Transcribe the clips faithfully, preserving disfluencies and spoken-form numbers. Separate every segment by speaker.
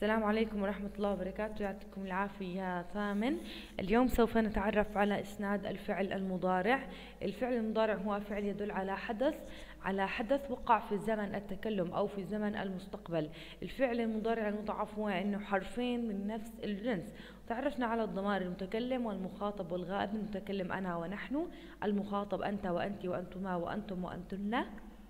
Speaker 1: السلام عليكم ورحمة الله وبركاته، يعطيكم العافية يا ثامن. اليوم سوف نتعرف على إسناد الفعل المضارع. الفعل المضارع هو فعل يدل على حدث على حدث وقع في زمن التكلم أو في زمن المستقبل. الفعل المضارع المضاعف هو إنه حرفين من نفس الجنس. تعرفنا على الضمائر المتكلم والمخاطب والغائب. المتكلم أنا ونحن، المخاطب أنت وأنت وأنتما وأنتم وأنتن.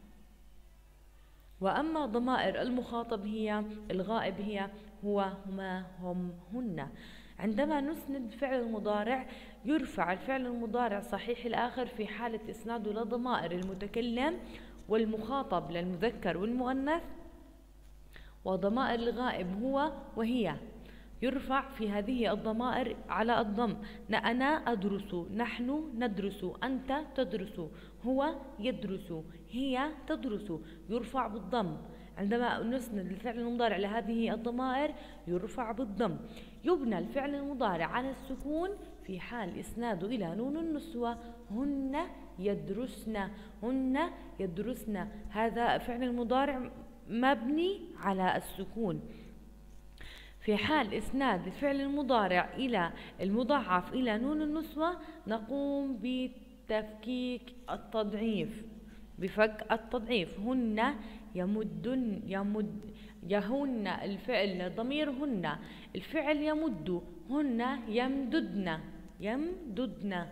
Speaker 1: وأما ضمائر المخاطب هي الغائب هي هو هما هم هن. عندما نسند فعل المضارع يرفع الفعل المضارع صحيح الآخر في حالة إسناده لضمائر المتكلم والمخاطب للمذكر والمؤنث، وضمائر الغائب هو وهي يرفع في هذه الضمائر على الضم. أنا أدرس، نحن ندرس، أنت تدرس، هو يدرس، هي تدرس، يرفع بالضم. عندما نسند الفعل المضارع لهذه الضمائر يرفع بالضم. يبنى الفعل المضارع على السكون في حال إسناده إلى نون النسوة. هن يدرسن، هن يدرسن. هذا فعل المضارع مبني على السكون. في حال إسناد الفعل المضارع إلى المضاعف إلى نون النسوة نقوم بتفكيك التضعيف، بفك التضعيف. هن يمدن، يمد يهن الفعل ضمير هن، الفعل يمد، هن يمددن، يمددن.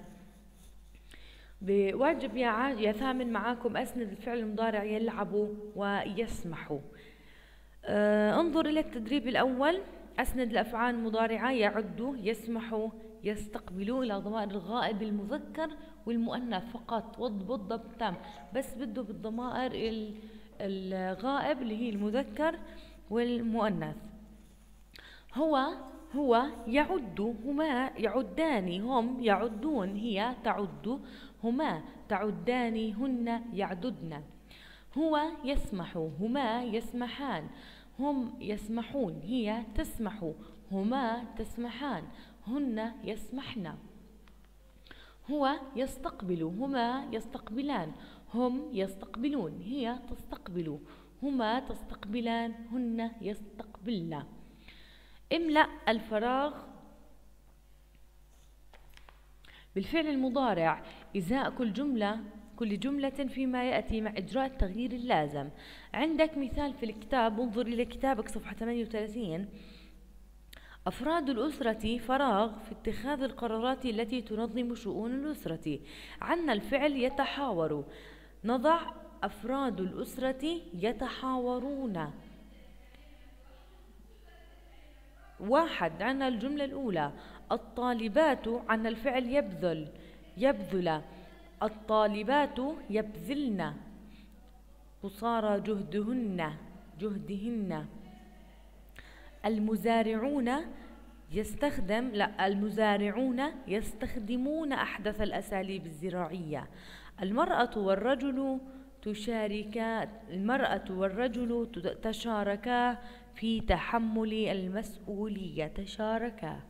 Speaker 1: بواجب يا يا ثامن معاكم أسند الفعل المضارع يلعب ويسمح. آه انظر إلى التدريب الأول. أسند الأفعال المضارعة يعد، يسمح، يستقبل إلى ضمائر الغائب المذكر والمؤنث فقط. واضبط ضبط تام، بس بده بالضمائر الغائب اللي هي المذكر والمؤنث. هو هو يعد، هما يعدان، هم يعدون، هي تعد، هما تعدان، هن يعددن. هو يسمح، هما يسمحان، هم يسمحون، هي تسمح، هما تسمحان، هن يسمحن. هو يستقبل، هما يستقبلان، هم يستقبلون، هي تستقبل، هما تستقبلان، هن يستقبلن. املأ الفراغ بالفعل المضارع إزاء كل جملة كل جملة فيما يأتي مع إجراء التغيير اللازم. عندك مثال في الكتاب، انظر إلى كتابك صفحة ثمانية وثلاثين. أفراد الأسرة فراغ في اتخاذ القرارات التي تنظم شؤون الأسرة. عنا الفعل يتحاور، نضع أفراد الأسرة يتحاورون. واحد، عنا الجملة الأولى الطالبات، عنا الفعل يبذل، يبذل، الطالبات يبذلن. قصارى جهدهن، جهدهن. المزارعون يستخدم لا المزارعون يستخدمون أحدث الأساليب الزراعية. المرأة والرجل تشاركا المرأة والرجل تشاركا في تحمل المسؤولية. تشاركا.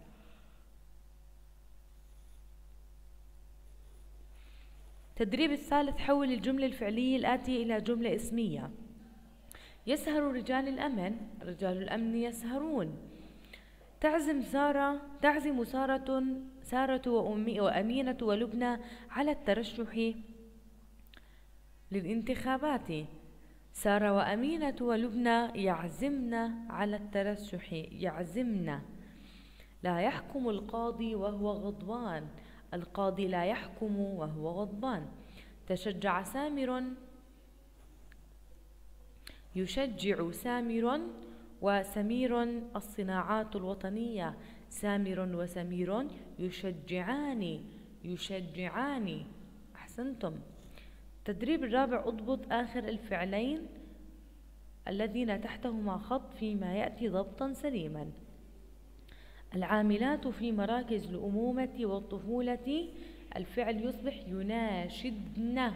Speaker 1: التدريب الثالث، حول الجملة الفعلية الآتية إلى جملة اسمية. يسهر رجال الأمن، رجال الأمن يسهرون. تعزم سارة تعزم سارة سارة وأمي وأمينة ولبنى على الترشح للانتخابات. سارة وأمينة ولبنى يعزمن على الترشح، يعزمن. لا يحكم القاضي وهو غضبان، القاضي لا يحكم وهو غضبان. تشجع سامر، يشجع سامر وسمير الصناعات الوطنية. سامر وسمير يشجعان، يشجعان. أحسنتم. التدريب الرابع، اضبط آخر الفعلين الذين تحتهما خط فيما يأتي ضبطا سليما. العاملات في مراكز الأمومة والطفولة، الفعل يصبح يناشدن.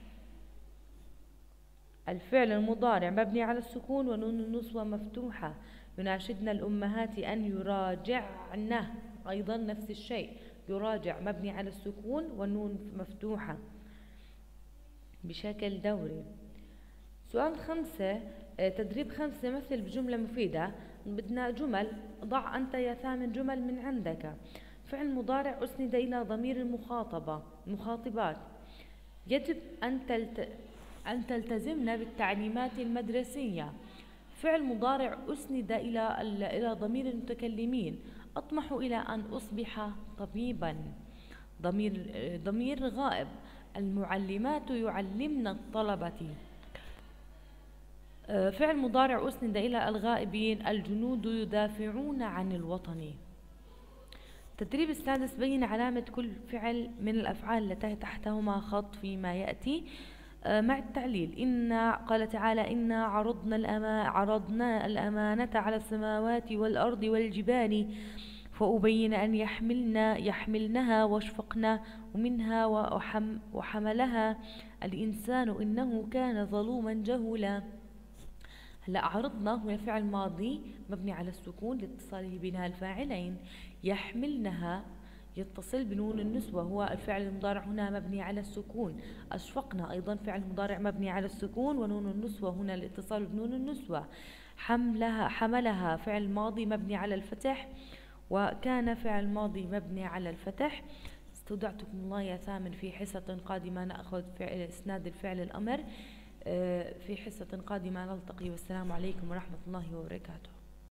Speaker 1: الفعل المضارع مبني على السكون ونون النسوة مفتوحة. يناشدن الأمهات أن يراجعن، أيضا نفس الشيء، يراجع مبني على السكون والنون مفتوحة بشكل دوري. سؤال خمسة، تدريب خمسة، مثل بجملة مفيدة. بدنا جمل. ضع أنت يا ثامن جمل من عندك. فعل مضارع أسند إلى ضمير المخاطبة المخاطبات. يجب أن تلت... أن تلتزمن بالتعليمات المدرسية. فعل مضارع أسند إلى إلى ضمير المتكلمين. أطمح إلى أن أصبح طبيبا. ضمير ضمير غائب. المعلمات يعلمن الطلبة. فعل مضارع أسند إلى الغائبين. الجنود يدافعون عن الوطن. التدريب السادس: بين علامة كل فعل من الأفعال التي تحتهما خط فيما يأتي مع التعليل. إن قال تعالى: إنا عرضنا الأما عرضنا الأمانة على السماوات والأرض والجبال فأبين أن يحملنا يحملنها واشفقن منها وحم وحملها الإنسان إنه كان ظلوما جهولا. هلا عرضنا هو فعل ماضي مبني على السكون لاتصاله بينها الفاعلين. يحملنها يتصل بنون النسوة، هو الفعل المضارع هنا مبني على السكون. أشفقنا أيضا فعل مضارع مبني على السكون ونون النسوة هنا الاتصال بنون النسوة. حملها حملها فعل ماضي مبني على الفتح، وكان فعل ماضي مبني على الفتح. استودعتكم الله يا ثامن، في حصة قادمة نأخذ فعل إسناد الفعل الأمر. في حصة قادمة نلتقي، والسلام عليكم ورحمة الله وبركاته.